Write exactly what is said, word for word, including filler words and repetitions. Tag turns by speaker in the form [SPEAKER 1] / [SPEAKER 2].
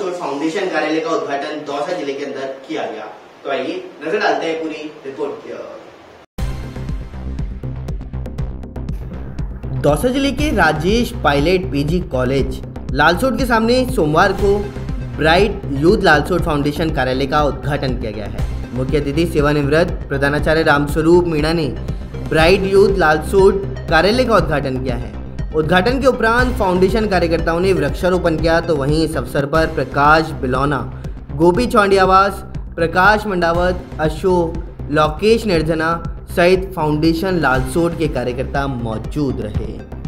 [SPEAKER 1] Lalsot foundation कार्यालय का उद्घाटन दौसा जिले के अंदर किया गया। तो आइए नजर डालते हैं पूरी रिपोर्ट की ओर। दौसा जिले के राजेश पायलट पीजी कॉलेज लालसोट के सामने सोमवार को ब्राइट यूथ लालसोट फाउंडेशन कार्यालय का उद्घाटन किया गया है। मुख्य अतिथि सेवानिवृत्त प्रधानाचार्य रामस्वरूप मीणा ने ब्राइट यूथ लालसोट कार्यालय का उद्घाटन किया है। उद्घाटन के उपरांत फाउंडेशन कार्यकर्ताओं ने वृक्षारोपण किया, तो वहीं इस अवसर पर प्रकाश बिलौना, गोपी चौंडियावास, प्रकाश मंडावत, अशोक, लोकेश निर्जना सहित फाउंडेशन लालसोट के कार्यकर्ता मौजूद रहे।